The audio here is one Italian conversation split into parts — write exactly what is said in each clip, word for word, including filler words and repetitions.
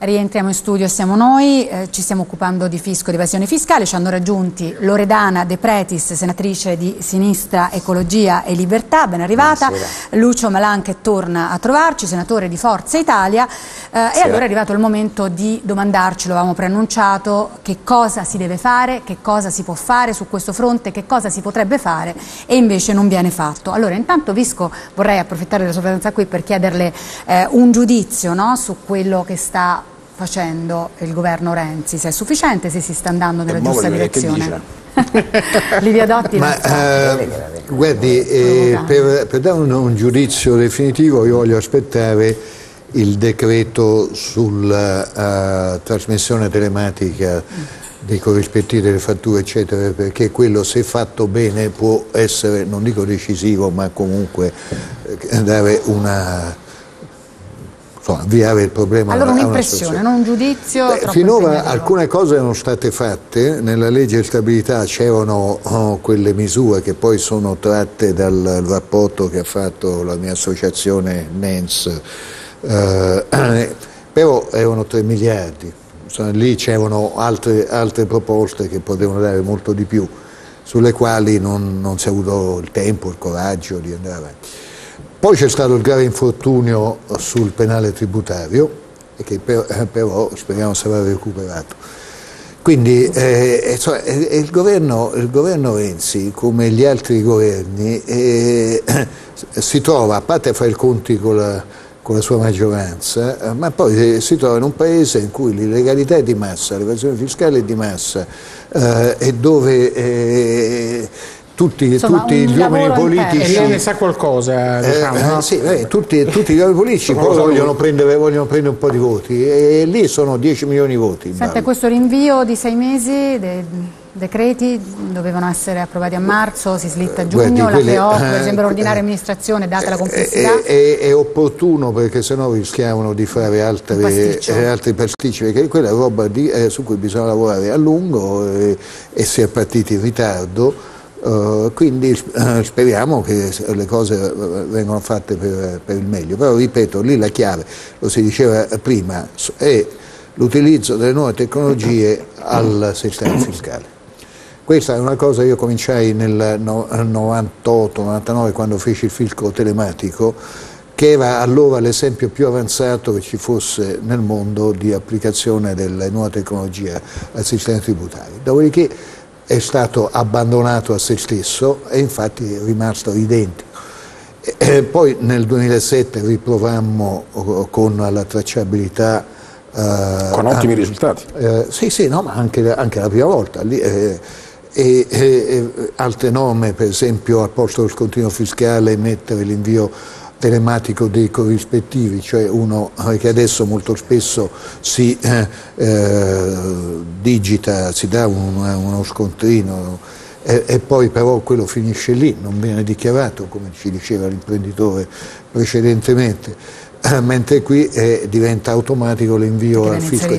Rientriamo in studio, siamo noi, eh, ci stiamo occupando di fisco e di evasione fiscale, ci hanno raggiunti Loredana De Pretis, senatrice di Sinistra, Ecologia e Libertà, ben arrivata, buonasera. Lucio Malan che torna a trovarci, senatore di Forza Italia, eh, e allora è arrivato il momento di domandarci, lo avevamo preannunciato, che cosa si deve fare, che cosa si può fare su questo fronte, che cosa si potrebbe fare e invece non viene fatto. Allora intanto Visco vorrei approfittare della sua presenza qui per chiederle eh, un giudizio, no, su quello che sta facendo il governo Renzi, se è sufficiente, se si sta andando nella giusta direzione. Livia Dotti. Ma, eh, guardi, eh, per, per dare un, un giudizio definitivo io voglio aspettare il decreto sulla uh, trasmissione telematica dei corrispettivi delle fatture eccetera, perché quello, se fatto bene, può essere, non dico decisivo, ma comunque eh, dare una... Insomma, avviare il problema. Allora un'impressione, non un giudizio. Beh, finora alcune cose erano state fatte, nella legge di stabilità c'erano oh, quelle misure che poi sono tratte dal rapporto che ha fatto la mia associazione N E N S, eh, però erano tre miliardi, insomma, lì c'erano altre, altre proposte che potevano dare molto di più, sulle quali non, non si è avuto il tempo, il coraggio di andare avanti. Poi c'è stato il grave infortunio sul penale tributario, che però speriamo sarà recuperato. Quindi eh, cioè, il, governo, il governo Renzi, come gli altri governi, eh, si trova, a parte a fare i conti con la, con la sua maggioranza, ma poi si trova in un paese in cui l'illegalità è di massa, l'evasione fiscale è di massa, eh, e dove... Eh, Tutti, Insomma, tutti gli uomini politici... E lei ne sa qualcosa, diciamo, eh, no? Sì, eh, tutti, tutti gli uomini politici poi vogliono prendere, vogliono prendere un po' di voti, e lì sono dieci milioni di voti. Sente, questo rinvio di sei mesi dei decreti dovevano essere approvati a marzo, si slitta a giugno, Guardi, la P O, per eh, esempio l'ordinaria eh, amministrazione, data la complessità. È, è, è opportuno, perché sennò rischiavano di fare altre, eh, altri pasticci, perché quella è roba di, eh, su cui bisogna lavorare a lungo, eh, e si è partiti in ritardo. Uh, quindi uh, speriamo che le cose vengano fatte per, per il meglio, però ripeto, lì la chiave, lo si diceva prima, è l'utilizzo delle nuove tecnologie al sistema fiscale. Questa è una cosa, io cominciai nel novantotto novantanove quando feci il fisco telematico, che era allora l'esempio più avanzato che ci fosse nel mondo di applicazione delle nuove tecnologie al sistema tributario. Dopodiché è stato abbandonato a se stesso e infatti è rimasto identico. E poi nel duemilasette riprovammo con la tracciabilità. Eh, con ottimi anche, risultati. Eh, sì, sì, no, ma anche, anche la prima volta. Lì, eh, e, e, e altre norme, per esempio al posto del scontrino fiscale mettere l'invio telematico dei corrispettivi, cioè uno che adesso molto spesso si eh, eh, digita, si dà un, uno scontrino e, e poi però quello finisce lì, non viene dichiarato, come ci diceva l'imprenditore precedentemente, eh, mentre qui eh, diventa automatico l'invio al fisco.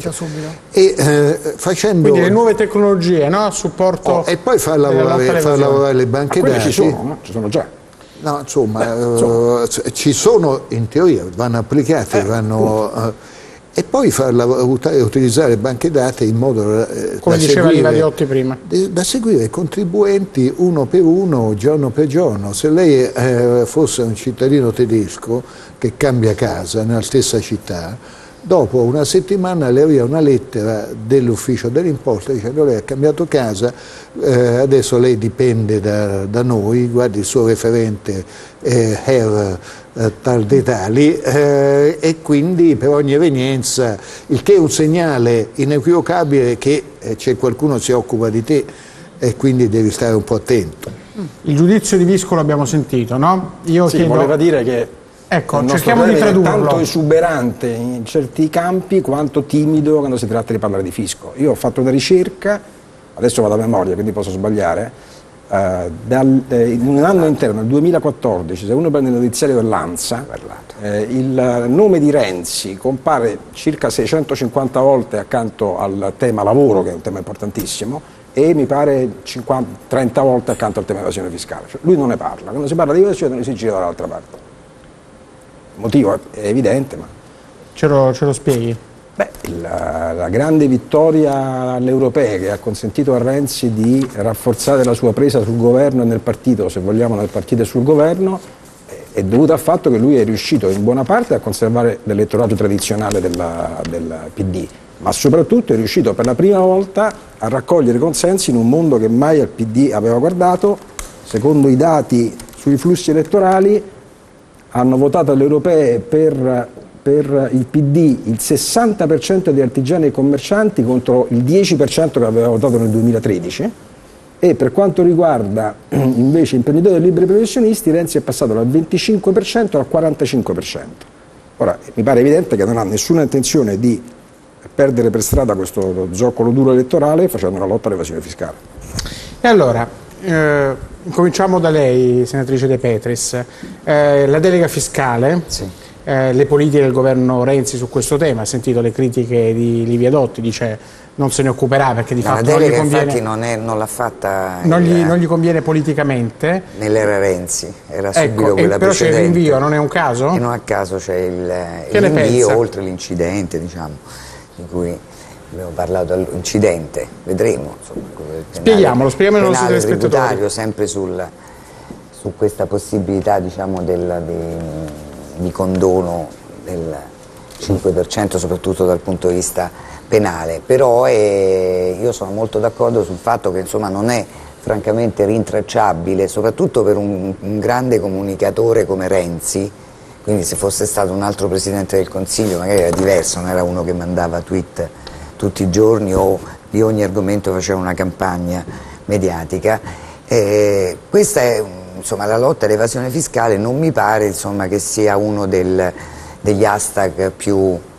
E, eh, facendo... Quindi le nuove tecnologie, no? Supporto. Oh, e poi far lavorare, far lavorare le banche dati. Ci sono, no? Ci sono già. No, insomma, eh, insomma. Uh, ci sono in teoria, vanno applicate, eh, vanno, uh, e poi farla utilizzare banche dati in modo eh, come da diceva seguire, Livia prima, da seguire i contribuenti uno per uno, giorno per giorno. Se lei eh, fosse un cittadino tedesco che cambia casa nella stessa città, dopo una settimana le arriva una lettera dell'ufficio dell'imposta dicendo: lei ha cambiato casa, eh, adesso lei dipende da, da noi, guardi il suo referente eh, Herr eh, tal dei tali, eh, e quindi per ogni evenienza, il che è un segnale inequivocabile che eh, c'è qualcuno che si occupa di te e quindi devi stare un po' attento. Il giudizio di Visco l'abbiamo sentito, no? Io sì, chiedo... voleva dire che ecco, cerchiamo di tradurlo. È tanto esuberante in certi campi quanto timido quando si tratta di parlare di fisco. Io ho fatto una ricerca, adesso vado a memoria quindi posso sbagliare, eh, dal, eh, in un anno intero, nel duemilaquattordici, se uno prende il notiziario dell'ANSA, eh, il nome di Renzi compare circa seicentocinquanta volte accanto al tema lavoro, che è un tema importantissimo, e mi pare cinquanta, trenta volte accanto al tema evasione fiscale. Cioè, lui non ne parla, quando si parla di evasione lui si gira dall'altra parte. Il motivo è evidente, ma... Ce lo, ce lo spieghi? Beh, la, la grande vittoria alle europee che ha consentito a Renzi di rafforzare la sua presa sul governo e nel partito, se vogliamo nel partito e sul governo, è dovuta al fatto che lui è riuscito in buona parte a conservare l'elettorato tradizionale della, del P D, ma soprattutto è riuscito per la prima volta a raccogliere consensi in un mondo che mai al P D aveva guardato. Secondo i dati sui flussi elettorali hanno votato alle europee per, per il P D il sessanta per cento di artigiani e commercianti contro il dieci per cento che aveva votato nel duemilatredici, e per quanto riguarda invece imprenditori e liberi professionisti Renzi è passato dal venticinque per cento al quarantacinque per cento. Ora mi pare evidente che non ha nessuna intenzione di perdere per strada questo zoccolo duro elettorale facendo una lotta all'evasione fiscale. E allora, eh, cominciamo da lei, senatrice De Petris. Eh, la delega fiscale, sì. eh, le politiche del governo Renzi su questo tema, ha sentito le critiche di Livia Dotti, dice non se ne occuperà perché di no, fatto la delega non gli conviene, infatti non, è, non l'ha fatta non, il, gli, non gli conviene politicamente. Nell'era Renzi, era subito ecco, quella però c'è il rinvio, non è un caso? E non a caso c'è il, il rinvio, pensa? oltre l'incidente, diciamo, di cui abbiamo parlato, all'incidente, vedremo. Insomma, penale, spieghiamolo, spieghiamolo ai nostri telespettatori. Sempre sul, su questa possibilità, diciamo, del, di, di condono del cinque per cento, soprattutto dal punto di vista penale, però eh, io sono molto d'accordo sul fatto che insomma non è francamente rintracciabile, soprattutto per un, un grande comunicatore come Renzi, quindi se fosse stato un altro Presidente del Consiglio magari era diverso, non era uno che mandava tweet tutti i giorni o di ogni argomento faceva una campagna mediatica. Eh, questa è, insomma, la lotta all'evasione fiscale non mi pare, insomma, che sia uno del, degli hashtag più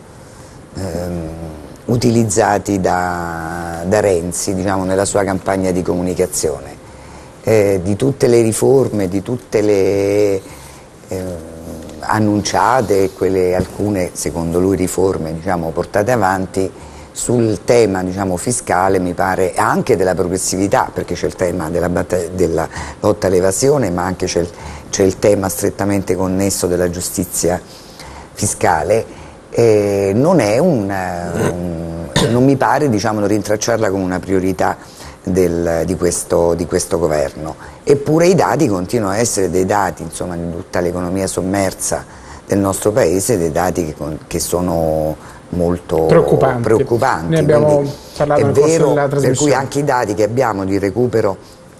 ehm, utilizzati da, da Renzi, diciamo, nella sua campagna di comunicazione. Eh, di tutte le riforme, di tutte le eh, annunciate, quelle alcune secondo lui riforme, diciamo, portate avanti sul tema, diciamo, fiscale, mi pare, anche della progressività, perché c'è il tema della, della lotta all'evasione, ma anche c'è il, c'è il tema strettamente connesso della giustizia fiscale. Eh, non è un, un non mi pare, diciamo, rintracciarla come una priorità del, di, questo, di questo governo, eppure i dati continuano a essere dei dati, insomma, di tutta l'economia sommersa del nostro paese, dei dati che, che sono molto preoccupanti, preoccupanti. Ne abbiamo Quindi parlato è nel corso vero, della trasmissione. per cui anche i dati che abbiamo di recupero,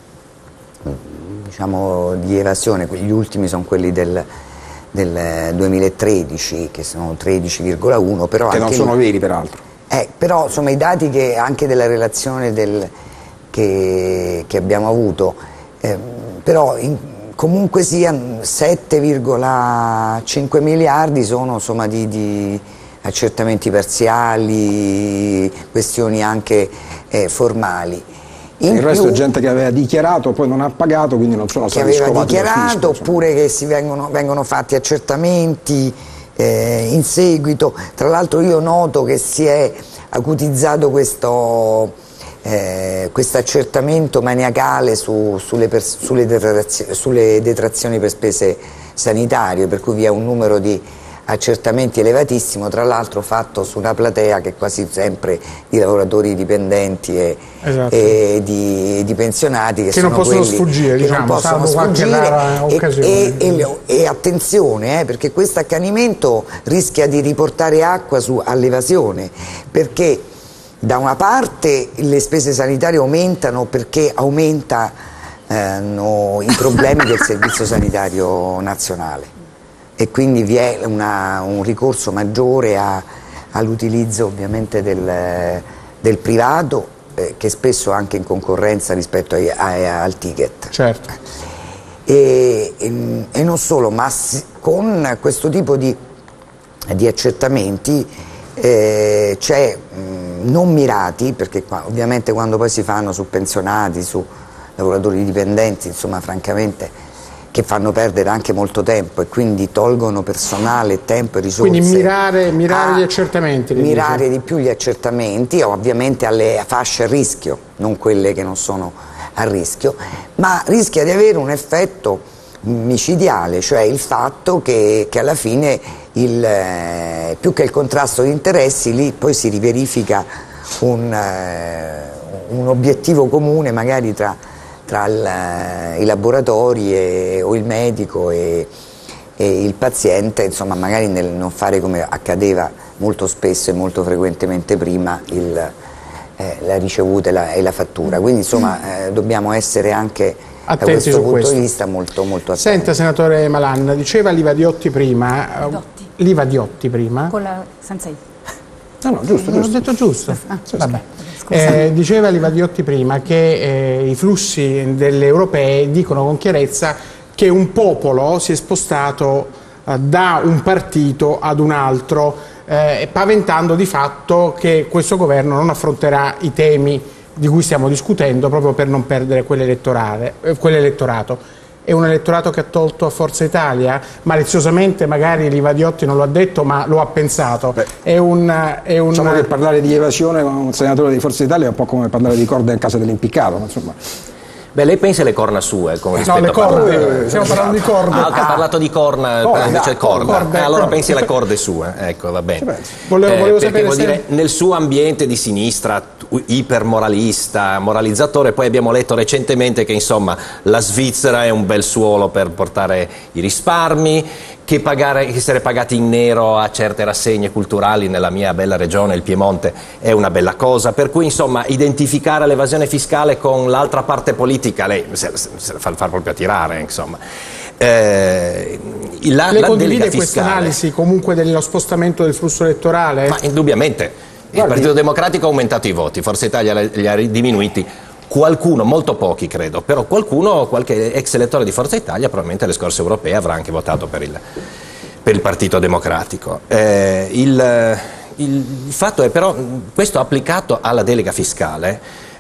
diciamo, di evasione, gli ultimi sono quelli del del duemilatredici, che sono tredici virgola uno, però che anche non sono lì, veri peraltro. Eh, però insomma i dati che anche della relazione del, che, che abbiamo avuto, eh, però in, comunque sia sette virgola cinque miliardi sono, insomma, di, di accertamenti parziali, questioni anche eh, formali. In il resto più, è gente che aveva dichiarato, poi non ha pagato, quindi non sono stati scovati dal fisco. Che aveva dichiarato, oppure che si vengono, vengono fatti accertamenti eh, in seguito. Tra l'altro io noto che si è acutizzato questo eh, accertamento maniacale su, sulle, sulle, detrazioni, sulle detrazioni per spese sanitarie, per cui vi è un numero di accertamenti elevatissimo, tra l'altro fatto su una platea che è quasi sempre di lavoratori dipendenti e, esatto. e di, di pensionati che, che sono non possono quelli sfuggire, che diciamo, non possono sfuggire e, e, e, e attenzione eh, perché questo accanimento rischia di riportare acqua su, all'evasione, perché da una parte le spese sanitarie aumentano perché aumentano eh, i problemi del Servizio Sanitario Nazionale e quindi vi è una, un ricorso maggiore all'utilizzo ovviamente del, del privato eh, che spesso è anche in concorrenza rispetto ai, ai, al ticket. Certo. E, e, e non solo, ma si, con questo tipo di, di accertamenti eh, c'è non mirati, perché qua, ovviamente quando poi si fanno su pensionati, su lavoratori dipendenti, insomma francamente che fanno perdere anche molto tempo e quindi tolgono personale, tempo e risorse. Quindi mirare, mirare gli accertamenti. Mirare dice. di più gli accertamenti, ovviamente alle fasce a rischio, non quelle che non sono a rischio, ma rischia di avere un effetto micidiale, cioè il fatto che, che alla fine il, eh, più che il contrasto di interessi lì poi si riverifica un, eh, un obiettivo comune magari tra, tra il, eh, i laboratori e, o il medico e, e il paziente, insomma magari nel non fare come accadeva molto spesso e molto frequentemente prima il, eh, la ricevuta e la, e la fattura, quindi insomma eh, dobbiamo essere anche attenti da questo su punto questo. di vista molto, molto attenti. Senta, senatore Malan, diceva Livadiotti prima, Dotti. Livadiotti prima, Con la, senza I. No, no, giusto, non ho giusto. detto giusto, Ah, vabbè. scusa. Eh, diceva Livadiotti prima che eh, i flussi delle europee dicono con chiarezza che un popolo si è spostato eh, da un partito ad un altro, eh, paventando di fatto che questo governo non affronterà i temi di cui stiamo discutendo proprio per non perdere quell'elettorale, eh, quell'elettorato. È un elettorato che ha tolto a Forza Italia? Maliziosamente magari Livadiotti non lo ha detto, ma lo ha pensato. Beh, è un, è un... Diciamo che parlare di evasione con un senatore di Forza Italia è un po' come parlare di corda in casa dell'impiccato, insomma. Beh, lei pensa alle corna sue, come rispetto No, le a parlare- corde, stiamo parlando di corde. Ah, ok, ha parlato di corna, Corda, invece corda. corde, Eh, allora corde. pensi alle corde sue, ecco, va bene. Volevo- volevo perché sapere vuol se- dire, nel suo ambiente di sinistra, tu- ipermoralista, moralizzatore, poi abbiamo letto recentemente che insomma la Svizzera è un bel suolo per portare i risparmi, che pagare, essere pagati in nero a certe rassegne culturali nella mia bella regione, il Piemonte, è una bella cosa, per cui insomma identificare l'evasione fiscale con l'altra parte politica, lei se, se, se fa, fa proprio a tirare, insomma. Eh, la, Lei la condivide delega questa fiscale, analisi comunque dello spostamento del flusso elettorale? ma indubbiamente il Guardi- Partito Democratico ha aumentato i voti, Forza Italia li ha diminuiti. Qualcuno, molto pochi credo, però qualcuno, qualche ex elettore di Forza Italia probabilmente alle scorse europee avrà anche votato per il, per il Partito Democratico. Eh, il, il fatto è però, questo applicato alla delega fiscale,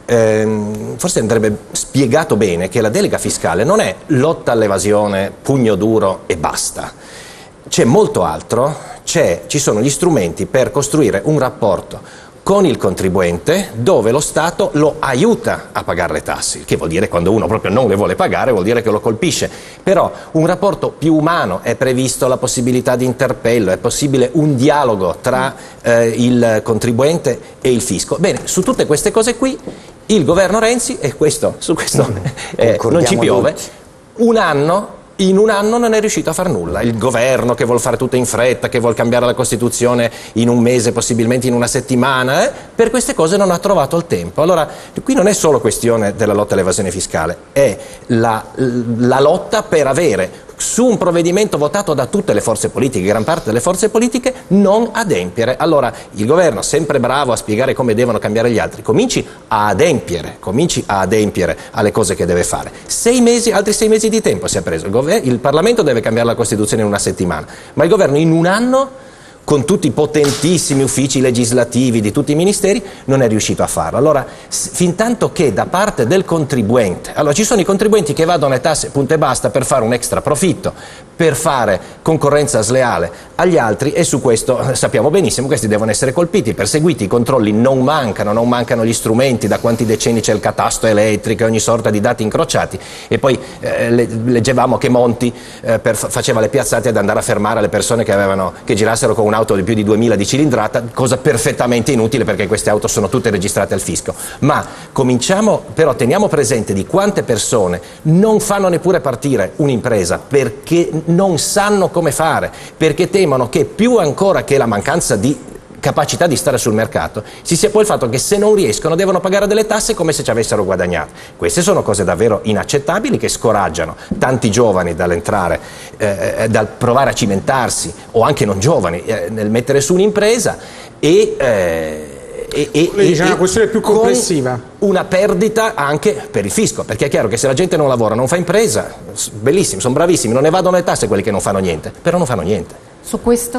ehm, forse andrebbe spiegato bene che la delega fiscale non è lotta all'evasione, pugno duro e basta. C'è molto altro, c'è, ci sono gli strumenti per costruire un rapporto con il contribuente dove lo Stato lo aiuta a pagare le tasse, che vuol dire quando uno proprio non le vuole pagare vuol dire che lo colpisce, però un rapporto più umano, è previsto la possibilità di interpello, è possibile un dialogo tra eh, il contribuente e il fisco. Bene, su tutte queste cose qui il governo Renzi, e questo, su questo eh, non ci piove, tutti. un anno in un anno non è riuscito a far nulla. Il governo che vuol fare tutto in fretta, che vuol cambiare la Costituzione in un mese, possibilmente in una settimana, eh, per queste cose non ha trovato il tempo. Allora, qui non è solo questione della lotta all'evasione fiscale, è la, la lotta per avere su un provvedimento votato da tutte le forze politiche, gran parte delle forze politiche, non adempiere. Allora il governo, sempre bravo a spiegare come devono cambiare gli altri, cominci a adempiere, cominci a adempiere alle cose che deve fare. Sei mesi, altri sei mesi di tempo si è preso. Il, gover- il Parlamento deve cambiare la Costituzione in una settimana, ma il governo in un anno, con tutti i potentissimi uffici legislativi di tutti i ministeri, non è riuscito a farlo. Allora, fin tanto che da parte del contribuente, allora ci sono i contribuenti che evadono le tasse, punto e basta, per fare un extra profitto, per fare concorrenza sleale agli altri, e su questo eh, sappiamo benissimo, questi devono essere colpiti, perseguiti, i controlli non mancano, non mancano gli strumenti, da quanti decenni c'è il catasto elettrico e ogni sorta di dati incrociati, e poi eh, le- leggevamo che Monti eh, per, faceva le piazzate ad andare a fermare le persone che, avevano, che girassero con un'auto di più di duemila di cilindrata, cosa perfettamente inutile perché queste auto sono tutte registrate al fisco. Ma cominciamo, però teniamo presente di quante persone non fanno neppure partire un'impresa perché non sanno come fare, perché temono che più ancora che la mancanza di capacità di stare sul mercato, ci sia poi il fatto che se non riescono devono pagare delle tasse come se ci avessero guadagnato. Queste sono cose davvero inaccettabili che scoraggiano tanti giovani dall'entrare, eh, dal provare a cimentarsi, o anche non giovani, eh, nel mettere su un'impresa, e... Eh, E, e, Lei dice e- una questione più con complessiva. una perdita anche per il fisco, perché è chiaro che se la gente non lavora, non fa impresa, s- bellissimi, sono bravissimi, non evadono le tasse quelli che non fanno niente, però non fanno niente. Su questo?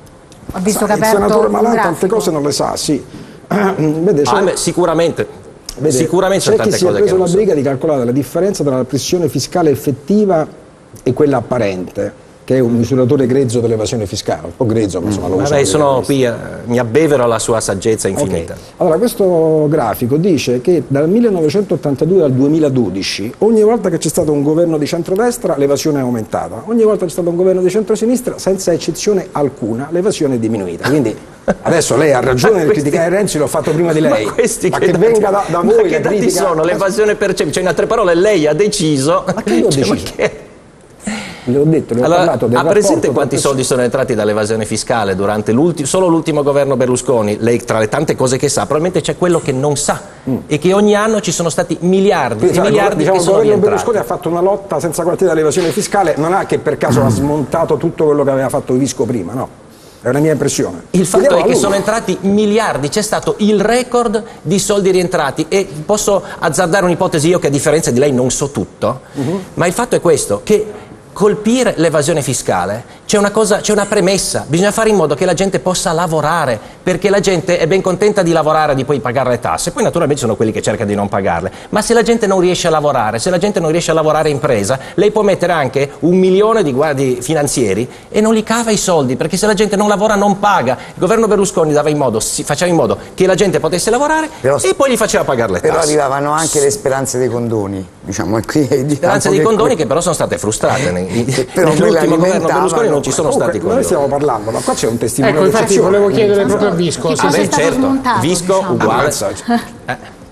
Ho visto Sa, che ha il aperto senatore un Malan tante grafico. cose non le sa, sì. Vede, c'è- Ah, beh, sicuramente, vede, sicuramente c'è sono chi tante si è cose che preso non la so. briga di calcolare la differenza tra la pressione fiscale effettiva e quella apparente. che è un misuratore grezzo dell'evasione fiscale, un po' grezzo, ma insomma lo uso. Vabbè, sono qui, eh, mi abbevero alla sua saggezza infinita. Okay. Allora, questo grafico dice che dal millenovecentottantadue al duemiladodici, ogni volta che c'è stato un governo di centrodestra, l'evasione è aumentata. Ogni volta che c'è stato un governo di centrosinistra, senza eccezione alcuna, l'evasione è diminuita. Quindi adesso lei ha ragione nel criticare Renzi, l'ho fatto prima di lei. Ma, questi ma che, che dati, venga da, da ma voi che la dati critica... sono? L'evasione percepita, cioè in altre parole lei ha deciso... Ma che io ho cioè, deciso? ma che... Le ho detto, le ho allora, parlato del ha presente rapporto quanti tra... soldi sono entrati dall'evasione fiscale durante l'ultimo, solo l'ultimo governo Berlusconi? Lei, tra le tante cose che sa, probabilmente c'è quello che non sa, mm. e che ogni anno ci sono stati miliardi Quindi, e cioè, miliardi diciamo, che sono rientrati. Il governo rientrati. Berlusconi ha fatto una lotta senza quartiere all'evasione fiscale, non è che per caso mm. ha smontato tutto quello che aveva fatto Visco prima, no? È una mia impressione. Il fatto Vediamo è che sono entrati miliardi, c'è stato il record di soldi rientrati, e posso azzardare un'ipotesi io che a differenza di lei non so tutto, uh-huh. ma il fatto è questo, che colpire l'evasione fiscale c'è una cosa, c'è una premessa, bisogna fare in modo che la gente possa lavorare, perché la gente è ben contenta di lavorare e di poi pagare le tasse, poi naturalmente sono quelli che cercano di non pagarle, ma se la gente non riesce a lavorare, se la gente non riesce a lavorare in presa, lei può mettere anche un milione di guardi finanzieri e non li cava i soldi, perché se la gente non lavora non paga. Il governo Berlusconi dava in modo, si, faceva in modo che la gente potesse lavorare, però, e poi gli faceva pagare le tasse. Però arrivavano anche le speranze dei condoni, diciamo, qui speranze dei condoni che però sono state frustrate. Nell'ultimo governo Berlusconi non ci sono comunque, stati condoni. Noi stiamo parlando, ma qua c'è un testimone. Ecco, infatti volevo chiedere proprio a Visco. Ah, beh, certo, smontato, Visco diciamo. Uguale. Eh.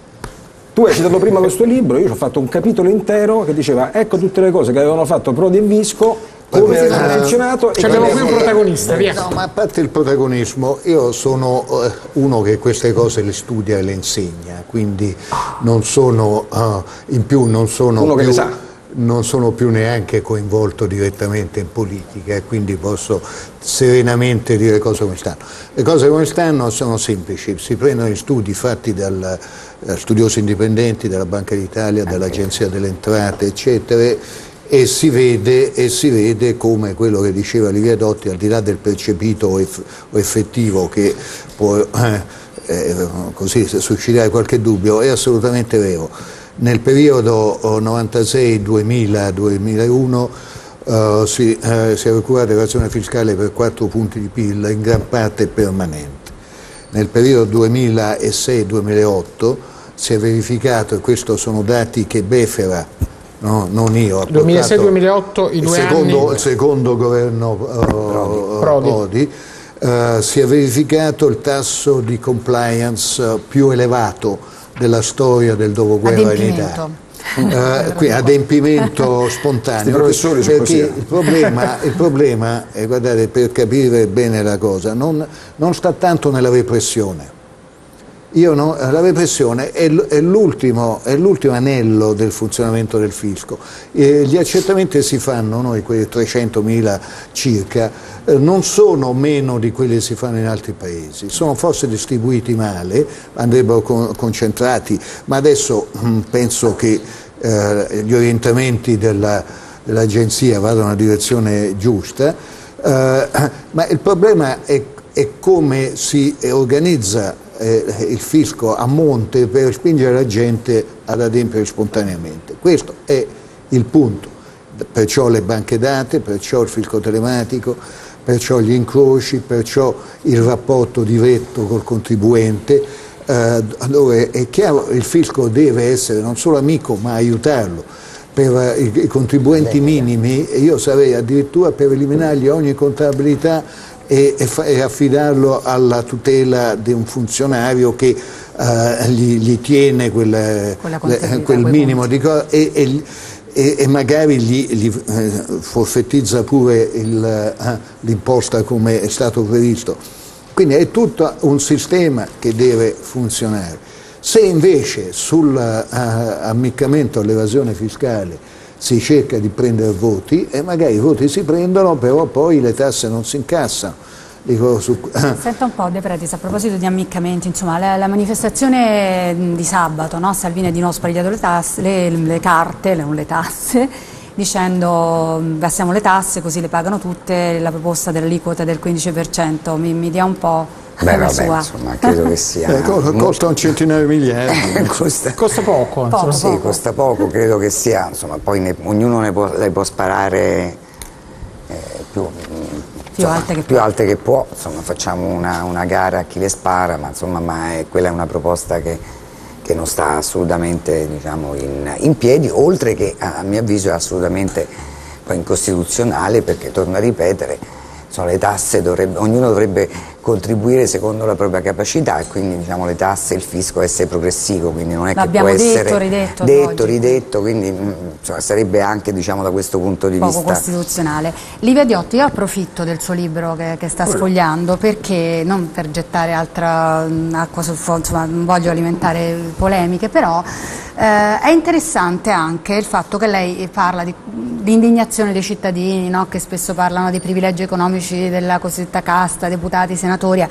Tu hai citato prima questo libro, io ci ho fatto un capitolo intero che diceva ecco tutte le cose che avevano fatto Prodi e Visco, come ha funzionato. Ci abbiamo qui un protagonista, via. No, ma a parte il protagonismo, io sono uh, uno che queste cose le studia e le insegna, quindi non sono, uh, in più non sono uno più... che le sa. Non sono più neanche coinvolto direttamente in politica e quindi posso serenamente dire cose come stanno. Le cose come stanno sono semplici, si prendono gli studi fatti da studiosi indipendenti della Banca d'Italia, dall'Agenzia delle Entrate, eccetera, e si vede, e si vede come quello che diceva Livia Dotti, al di là del percepito o, eff, o effettivo che può eh, eh, così suscitare qualche dubbio, è assolutamente vero. Nel periodo novantasei duemila duemilauno uh, si, uh, si è recuperato l'evasione fiscale per quattro punti di P I L, in gran parte permanente. Nel periodo duemilasei duemilaotto si è verificato, e questi sono dati che Befera, no, non io, ha duemilasei duemilaotto i due secondo, anni. Il secondo governo uh, Prodi, Prodi uh, si è verificato il tasso di compliance uh, più elevato della storia del dopoguerra in Italia. Uh, qui, adempimento spontaneo, perché il problema, il problema è, guardate, per capire bene la cosa, non, non sta tanto nella repressione. Io no, la repressione è l'ultimo anello del funzionamento del fisco. E gli accertamenti si fanno, noi quei trecentomila circa, eh, non sono meno di quelli che si fanno in altri paesi, sono forse distribuiti male, andrebbero con, concentrati, ma adesso mh, penso che eh, gli orientamenti dell'agenzia dell vadano nella direzione giusta, eh, ma il problema è, è come si organizza Eh, il fisco a monte per spingere la gente ad adempiere spontaneamente. Questo è il punto, perciò le banche date, perciò il fisco telematico, perciò gli incroci, perciò il rapporto diretto col contribuente, eh, dove è chiaro il fisco deve essere non solo amico ma aiutarlo. Per i, i contribuenti minimi io sarei addirittura per eliminargli ogni contabilità E, e, e affidarlo alla tutela di un funzionario che uh, gli, gli tiene quel, le, quel minimo di cose e, e, e, e magari gli, gli uh, forfettizza pure uh, l'imposta come è stato previsto. Quindi è tutto un sistema che deve funzionare. Se invece sull'ammiccamento uh, all'evasione fiscale si cerca di prendere voti e magari i voti si prendono, però poi le tasse non si incassano. Dico, su... Senta un po', De Pretis, a proposito di ammiccamenti, insomma, la, la manifestazione di sabato, no? Salvini di nuovo spagliato le, tasse, le, le carte, non le tasse, dicendo abbassiamo le tasse così le pagano tutte, la proposta dell'aliquota del quindici per cento, mi, mi dia un po'... Beh, vabbè, sua. Insomma, credo che sia... Eh, costa un centinaio di miliardi. costa, costa poco. poco Sì, poco. Costa poco, credo che sia, insomma, poi ne, ognuno ne può, le può sparare eh, più, più, insomma, alte, che più alte che può, insomma facciamo una, una gara a chi le spara, ma insomma ma è, quella è una proposta che, che non sta assolutamente diciamo, in, in piedi, oltre che a, a mio avviso è assolutamente poi incostituzionale, perché torno a ripetere, sono le tasse, dovrebbe, ognuno dovrebbe contribuire secondo la propria capacità, e quindi diciamo le tasse e il fisco essere progressivo, quindi non è che può detto, essere ridetto, detto, ridetto, quindi insomma, sarebbe anche diciamo, da questo punto di poco vista costituzionale. Livia Diotti, io approfitto del suo libro che, che sta sfogliando, perché non per gettare altra mh, acqua sul fuoco, insomma non voglio alimentare polemiche, però eh, è interessante anche il fatto che lei parla di, di indignazione dei cittadini, no? Che spesso parlano dei privilegi economici della cosiddetta casta, deputati, senatori.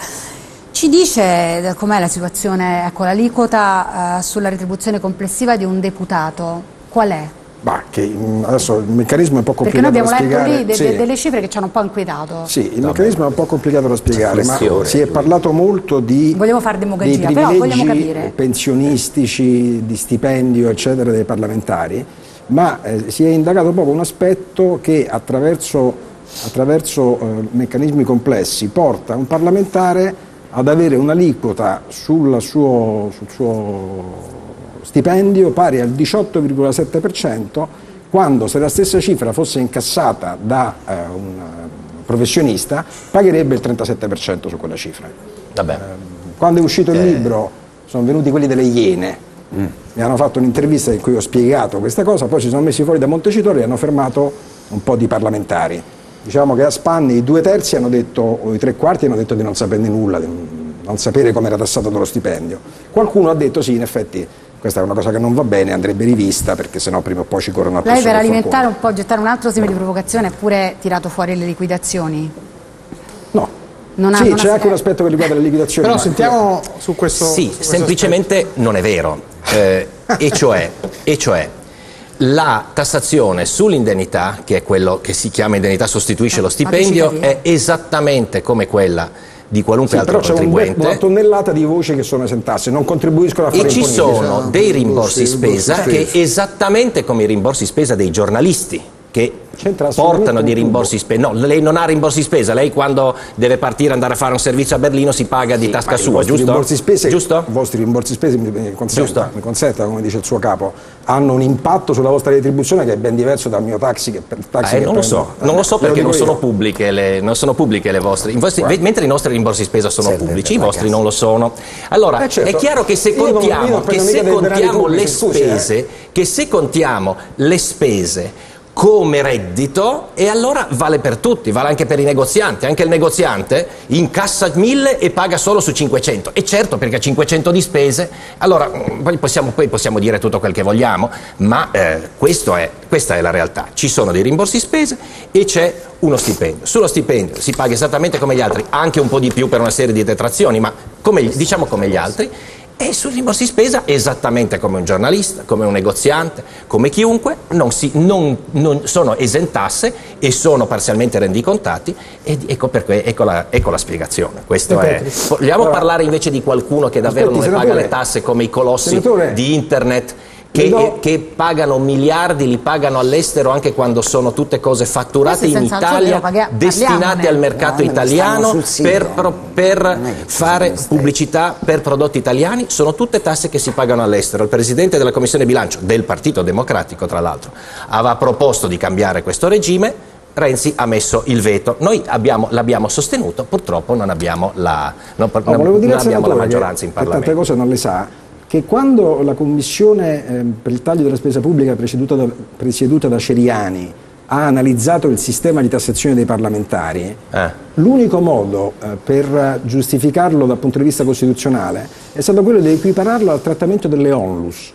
Ci dice com'è la situazione, ecco, l'aliquota eh, sulla retribuzione complessiva di un deputato, qual è? Bah, che, adesso il meccanismo è un po' complicato da spiegare. Perché noi abbiamo letto lì de, sì. de, delle cifre che ci hanno un po' inquietato. Sì, il meccanismo è un po' complicato da spiegare, ma si è parlato molto di vogliamo fare demagogia, dei però vogliamo capire. pensionistici, di stipendio, eccetera, dei parlamentari, ma eh, si è indagato proprio un aspetto che attraverso, attraverso eh, meccanismi complessi porta un parlamentare ad avere un'aliquota sul suo, sul suo stipendio pari al diciotto virgola sette per cento, quando se la stessa cifra fosse incassata da eh, un professionista pagherebbe il trentasette per cento su quella cifra. Vabbè. Eh, quando è uscito il eh. libro sono venuti quelli delle Iene, mm. mi hanno fatto un'intervista in cui ho spiegato questa cosa, poi si sono messi fuori da Montecitorio e hanno fermato un po' di parlamentari. Diciamo che a Spanni i due terzi hanno detto, o i tre quarti hanno detto di non saperne nulla, di non sapere come era tassato lo stipendio. Qualcuno ha detto sì, in effetti questa è una cosa che non va bene, andrebbe rivista, perché sennò prima o poi ci corrono appresso. Lei per alimentare un po', gettare un altro seme di provocazione, ha pure tirato fuori le liquidazioni? No. Non sì, c'è anche un aspetto che riguarda le liquidazioni. Però sentiamo su questo. Sì, su questo semplicemente aspetto. Non è vero. Eh, e, cioè, e cioè la tassazione sull'indennità, che è quello che si chiama indennità sostituisce lo stipendio, è esattamente come quella di qualunque sì, altro però contribuente. C'è una tonnellata di voci che sono esentasse, non contribuiscono a fare e ci sono no, dei rimborsi rimborsi, spesa rimborsi che esattamente come i rimborsi spesa dei giornalisti che portano di rimborsi spesa. No, lei non ha rimborsi spesa, lei quando deve partire andare a fare un servizio a Berlino si paga di sì, tasca sua, giusto? Rimborsi spese, giusto? I vostri rimborsi spese, mi consenta, Giusto. mi consenta, come dice il suo capo, hanno un impatto sulla vostra retribuzione che è ben diverso dal mio taxi. Che per taxi Eh, che non lo prendo. so, non lo so Lo perché dico non sono, io. pubbliche le, non sono pubbliche le vostre, i vostri, mentre i nostri rimborsi spesa sono Serve pubblici, i per la vostri casa. non lo sono. Allora, Eh, certo. è chiaro che se Io non- contiamo, io non che prendo se mica dei denari contiamo le pubblici, scusi, eh. spese, che se contiamo le spese come reddito, e allora vale per tutti, vale anche per i negozianti. Anche il negoziante incassa mille e paga solo su cinquecento, e certo, perché ha cinquecento di spese. Allora poi possiamo, poi possiamo dire tutto quel che vogliamo, ma eh, questo è, questa è la realtà. Ci sono dei rimborsi spese e c'è uno stipendio. Sullo stipendio si paga esattamente come gli altri, anche un po' di più per una serie di detrazioni, ma come, diciamo come gli altri. E sui rimborsi spesa esattamente come un giornalista, come un negoziante, come chiunque, non si, non, non sono esentasse e sono parzialmente rendicontati, e ecco, perché, ecco, la, ecco la spiegazione. Questo è. Vogliamo allora, parlare invece di qualcuno che davvero aspetti, non le senatore, paga le tasse, come i colossi senatore, di internet che, no. che pagano miliardi, li pagano all'estero anche quando sono tutte cose fatturate in Italia, paghi- destinate al mercato No, italiano stanno sul sito. per, pro- per Non è che ci fare sono state. pubblicità per prodotti italiani. Sono tutte tasse che si pagano all'estero. Il Presidente della Commissione Bilancio, del Partito Democratico tra l'altro, aveva proposto di cambiare questo regime. Renzi ha messo il veto. Noi abbiamo, l'abbiamo sostenuto, purtroppo non abbiamo la, non, No, non, volevo dire non al abbiamo la senatore maggioranza che in per Parlamento. tante cose non le sa, che quando la Commissione eh, per il taglio della spesa pubblica presieduta da, presieduta da Ceriani ha analizzato il sistema di tassazione dei parlamentari, Eh. l'unico modo eh, per giustificarlo dal punto di vista costituzionale è stato quello di equipararlo al trattamento delle onlus.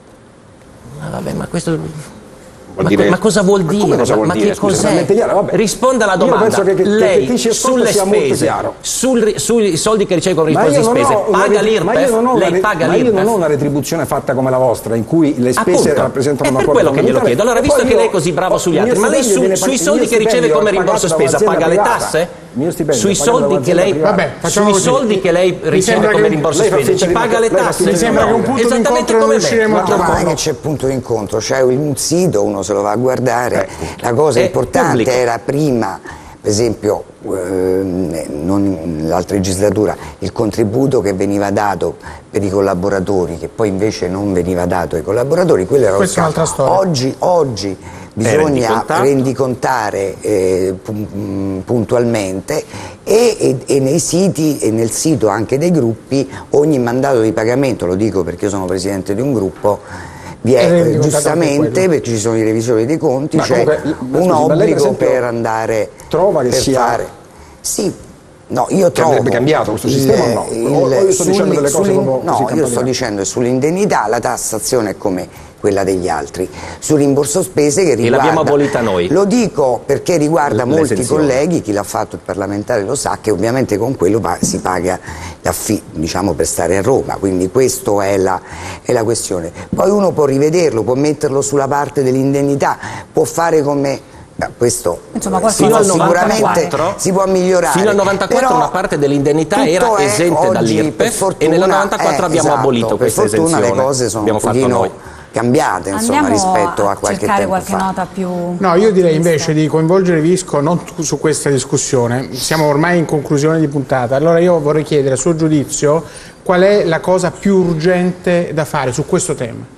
Ma vabbè, ma questo... Vuol Ma, dire- co- ma cosa vuol ma dire? come cosa vuol ma dire? che Scusi, cos'è? talmente chiaro, vabbè. Risponda alla Io domanda. penso che- che- Lei che chi ci ascolta sulle sia molto spese, chiaro. sul- sui soldi che riceve come Ma rimborsi io, di non spese, ho una paga ret- ma io non ho l'I R P E F? una Lei re- paga ma io non ho l'I R P E F? una retribuzione fatta come la vostra, in cui le spese Appunto. rappresentano È una per quota quello che glielo fondamentale. chiedo. Allora, E visto poi che io- lei è così bravo oh, sugli il mio altri, ma lei stipendio su- viene sui pag- soldi il che mio riceve stipendio come è rimborso pagato da spesa un'azienda paga le privata. tasse? Il mio stipendio Sui è pagato da soldi che un'azienda lei, privata. Vabbè, facciamo sui così. soldi che lei riceve sembra come che- rimborso lei fa spese finta ci di- paga le lei fa tasse? finta di- Mi sembra che un punto Esattamente d'incontro non come me. riusciremo a No, ma non è trovare. che c'è punto d'incontro, c'è un sito, uno se lo va a guardare, la cosa È importante pubblico. era prima per esempio eh, l'altra legislatura il contributo che veniva dato per i collaboratori, che poi invece non veniva dato ai collaboratori, quello era Questa è un'altra storia. Oggi, oggi bisogna rendicontare eh, puntualmente e, e, e nei siti e nel sito anche dei gruppi ogni mandato di pagamento, lo dico perché io sono presidente di un gruppo, vi è giustamente, perché ci sono i revisori dei conti, c'è un obbligo per andare trova che per sia fare. Sì, no, io trovo andrebbe cambiato questo sistema o no? il, o, o io sto dicendo delle cose proprio no, io sto dicendo che sull'indennità la tassazione è come quella degli altri, sul rimborso spese che riguarda, e l'abbiamo abolita noi. Lo dico perché riguarda molti colleghi, chi l'ha fatto il parlamentare lo sa, che ovviamente con quello si paga l'affitto, diciamo, per stare a Roma, quindi questa è la, è la questione. Poi uno può rivederlo, può metterlo sulla parte dell'indennità, può fare come... questo insomma, fino al sicuramente si può migliorare. Fino al novantaquattro però una parte dell'indennità era esente dall'I R P E F e nel novantaquattro abbiamo esatto, abolito questa per fortuna esenzione. le cose sono abbiamo un pochino noi. cambiate, insomma, Andiamo rispetto a, a qualche cercare tempo qualche fa. nota più... No, io direi invece di coinvolgere Visco non su questa discussione, siamo ormai in conclusione di puntata, allora io vorrei chiedere a suo giudizio qual è la cosa più urgente da fare su questo tema.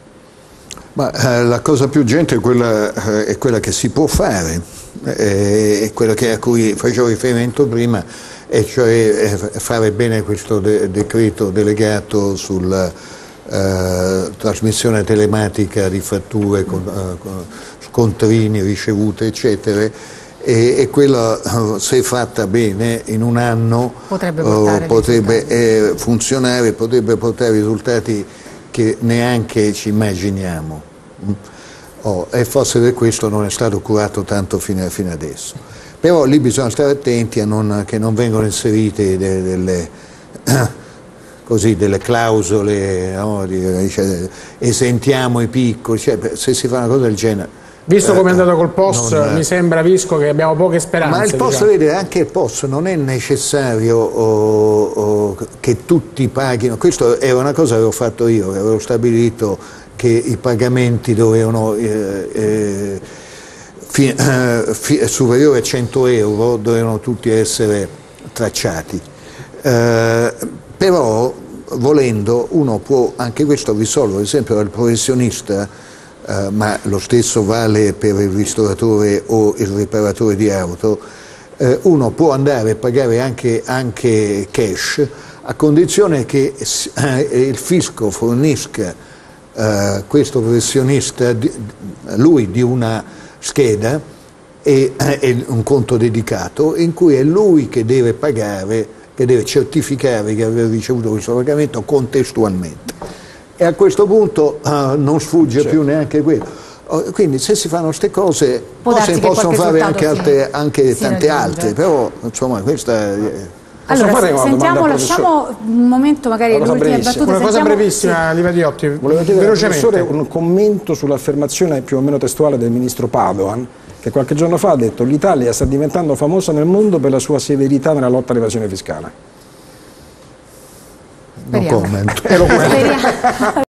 Ma, eh, la cosa più urgente è quella, eh, è quella che si può fare, eh, è quella che, a cui facevo riferimento prima, e cioè eh, fare bene questo de decreto delegato sulla eh, trasmissione telematica di fatture, con, eh, con scontrini, ricevute, eccetera, e, e quella, se fatta bene, in un anno potrebbe, oh, potrebbe eh, funzionare, potrebbe portare risultati che neanche ci immaginiamo. Oh, e forse per questo non è stato curato tanto fino, fino adesso. Però lì bisogna stare attenti a non, che non vengano inserite delle, delle, così, delle clausole, no? Dice, esentiamo i piccoli, cioè, se si fa una cosa del genere. Visto come è andato col P O S, non, mi sembra, Visco, che abbiamo poche speranze. Ma il P O S, diciamo. Vede, anche il P O S non è necessario oh, oh, che tutti paghino. Questo era una cosa che avevo fatto io, che avevo stabilito che i pagamenti dovevano, eh, eh, fi, eh, fi, superiori a cento euro, dovevano tutti essere tracciati. Eh, però, volendo, uno può anche questo risolvere, ad esempio dal professionista. Uh, ma lo stesso vale per il ristoratore o il riparatore di auto, uh, uno può andare a pagare anche, anche cash, a condizione che uh, il fisco fornisca uh, questo professionista, di, lui di una scheda e, uh, e un conto dedicato in cui è lui che deve pagare, che deve certificare che aveva ricevuto questo pagamento contestualmente. E a questo punto uh, non sfugge certo. più neanche quello. Uh, quindi se si fanno queste cose, poi si possono fare anche, altre, anche tante altre, però insomma questa è... Allora, sentiamo, lasciamo un momento magari le ultime battute. Una cosa sentiamo... brevissima, sì. Livadiotti, volevo chiedere al professore un commento sull'affermazione più o meno testuale del ministro Padoan, che qualche giorno fa ha detto: l'Italia sta diventando famosa nel mondo per la sua severità nella lotta all'evasione fiscale. No comment. Speriamo.